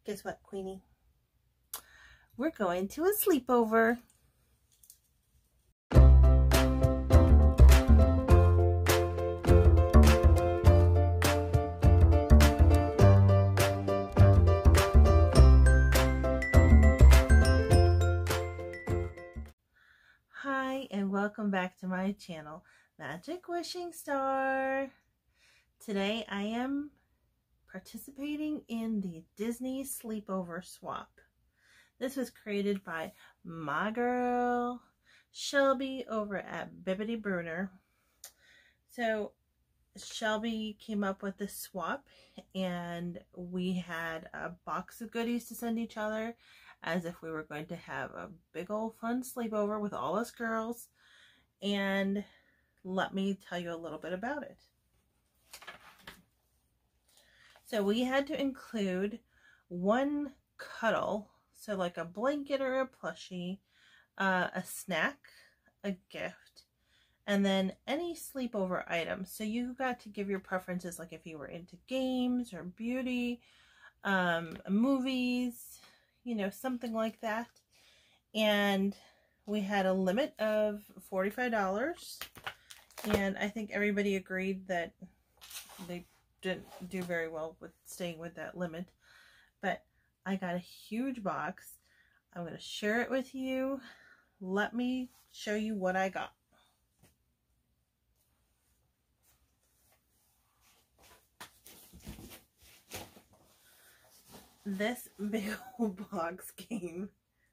Guess what, Queenie? We're going to a sleepover. Hi, and welcome back to my channel, Magic Wishing Star. Today I am participating in the Disney Sleepover Swap. This was created by my girl Shelby over at Bibbidi Bruner. So Shelby came up with this swap, and we had a box of goodies to send each other as if we were going to have a big old fun sleepover with all us girls. And let me tell you a little bit about it. So we had to include one cuddle, so like a blanket or a plushie, a snack, a gift, and then any sleepover items. So you got to give your preferences, like if you were into games or beauty, movies, you know, something like that. And we had a limit of $45, and I think everybody agreed that they didn't do very well with staying with that limit. But I got a huge box. I'm going to share it with you. Let me show you what I got. This big old box came.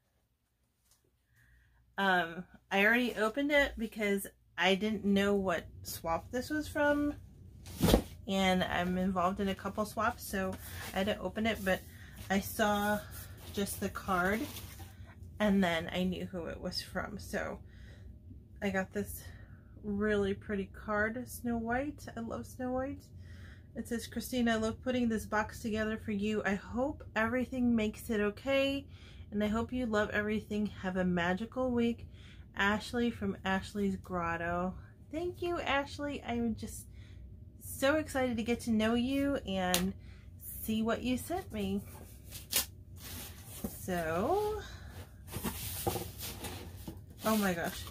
I already opened it because I didn't know what swap this was from, and I'm involved in a couple swaps, so I had to open it, but I saw just the card and then I knew who it was from. So I got this really pretty card, Snow White. I love Snow White. It says, Christina, I love putting this box together for you. I hope everything makes it okay, and I hope you love everything. Have a magical week. Ashley from Ashley's Grotto. Thank you, Ashley. I'm just so excited to get to know you and see what you sent me. So, oh my gosh.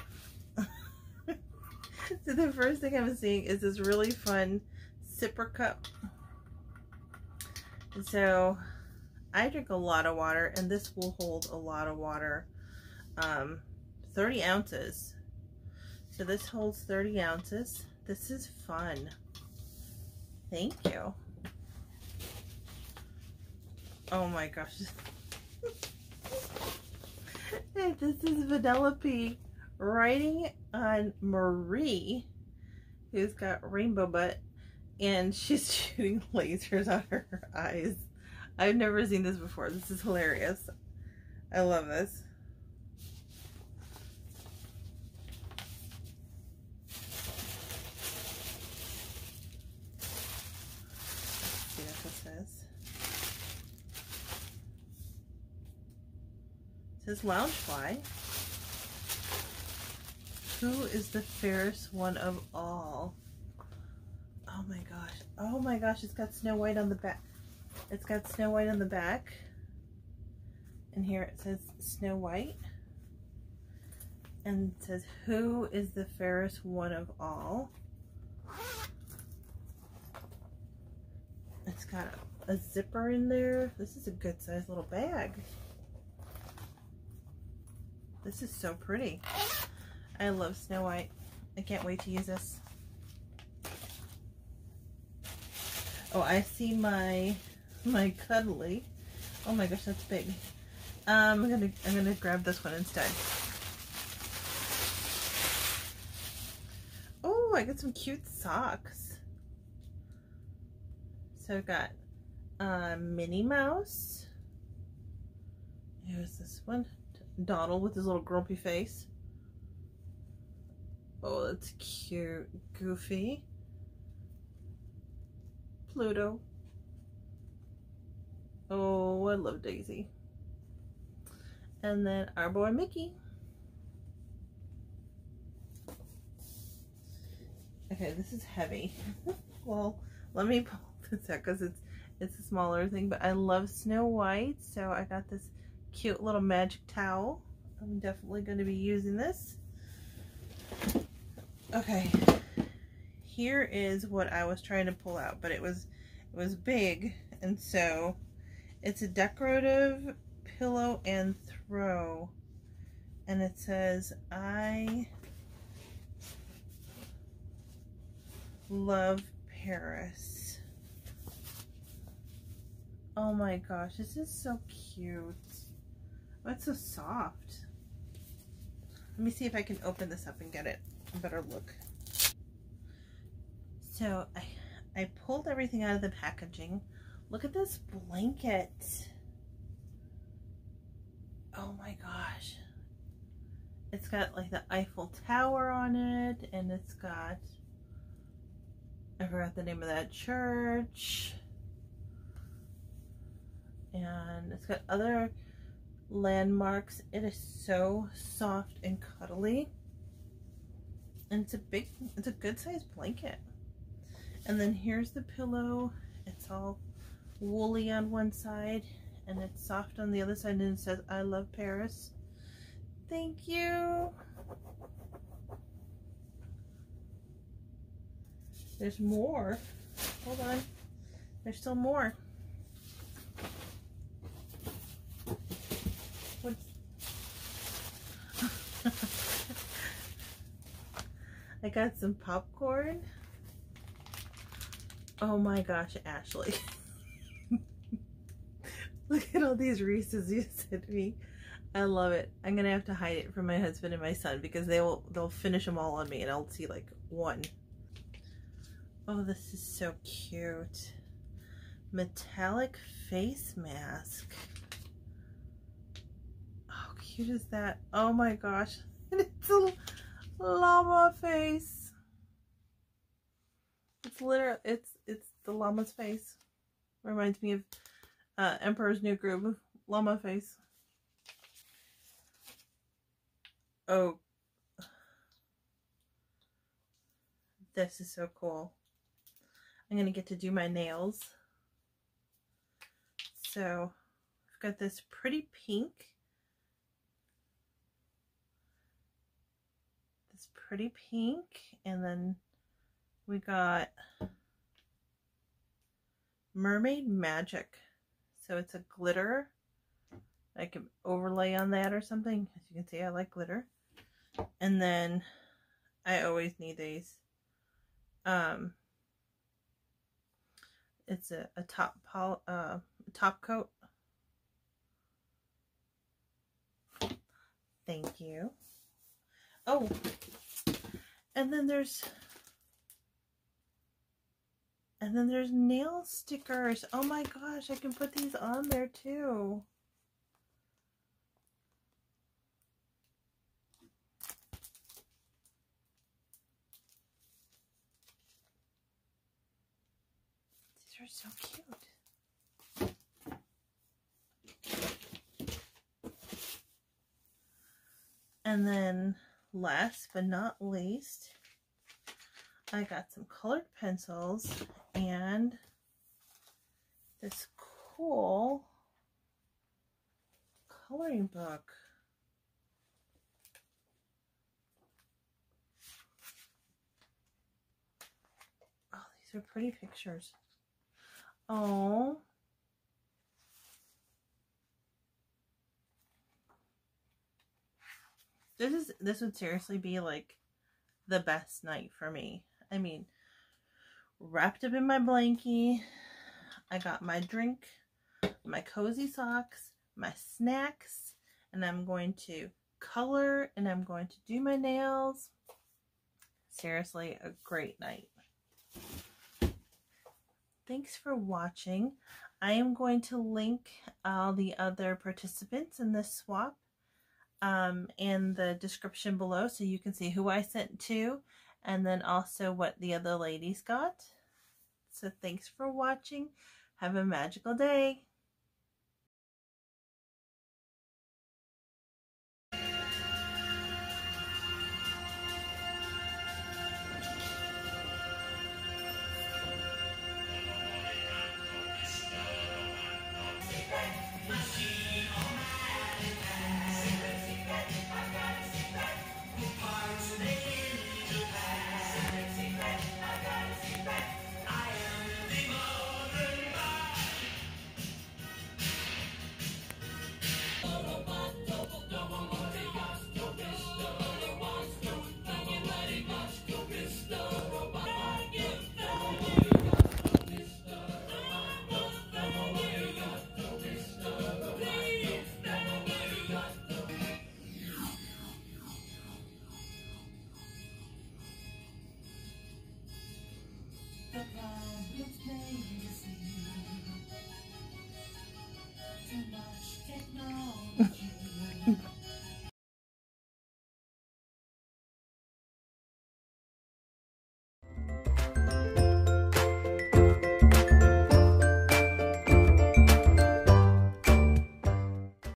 So the first thing I'm seeing is this really fun sipper cup. So I drink a lot of water, and this will hold a lot of water. 30 ounces. So this holds 30 ounces. This is fun. Thank you. Oh my gosh. This is Vanellope writing on Marie, who's got rainbow butt, and she's shooting lasers out of her eyes. I've never seen this before. This is hilarious. I love this. Let's see what this says. It says Loungefly. Who is the fairest one of all? Oh my gosh. Oh my gosh, it's got Snow White on the back. It's got Snow White on the back. And here it says Snow White. And it says, who is the fairest one of all? It's got a zipper in there. This is a good sized little bag. This is so pretty. I love Snow White. I can't wait to use this. Oh, I see my cuddly. Oh my gosh, that's big. I'm gonna grab this one instead. Oh, I got some cute socks. So I've got Minnie Mouse. Here's this one. Donald with his little grumpy face. Oh, that's cute. Goofy. Pluto. Oh, I love Daisy. And then our boy Mickey. Okay, this is heavy. Well, let me pull this out because It's a smaller thing, but I love Snow White, so I got this cute little magic towel. I'm definitely going to be using this. Okay, here is what I was trying to pull out, but it was big, and so it's a decorative pillow and throw, and it says, I love Paris. Oh my gosh, this is so cute. Oh, it's so soft. Let me see if I can open this up and get it a better look. So I pulled everything out of the packaging. Look at this blanket. Oh my gosh. It's got like the Eiffel Tower on it, and it's got, I forgot the name of that church. And it's got other landmarks. It is so soft and cuddly. And it's a good sized blanket. And then here's the pillow. It's all woolly on one side and it's soft on the other side, and it says, I love Paris. Thank you. There's more. Hold on. There's still more. I got some popcorn. Oh my gosh, Ashley. Look at all these Reese's you sent me. I love it. I'm gonna have to hide it from my husband and my son because they'll finish them all on me and I'll see like one. Oh, this is so cute. Metallic face mask. How cute is that? Oh my gosh. It's a llama face. It's literally, it's the llama's face. Reminds me of Emperor's New Groove llama face. Oh, this is so cool. I'm gonna get to do my nails. So I've got this pretty pink. And then we got Mermaid Magic. So it's a glitter. I can overlay on that or something. As you can see, I like glitter. And then I always need these. It's a top coat. Thank you. Oh, and then there's nail stickers. Oh my gosh, I can put these on there too. These are so cute. And then last but not least, I got some colored pencils and this cool coloring book. Oh, these are pretty pictures. Oh. This would seriously be like the best night for me. I mean, wrapped up in my blankie, I got my drink, my cozy socks, my snacks, and I'm going to color and I'm going to do my nails. Seriously, a great night. Thanks for watching. I am going to link all the other participants in this swap in the description below so you can see who I sent to and then also what the other ladies got. So thanks for watching. Have a magical day.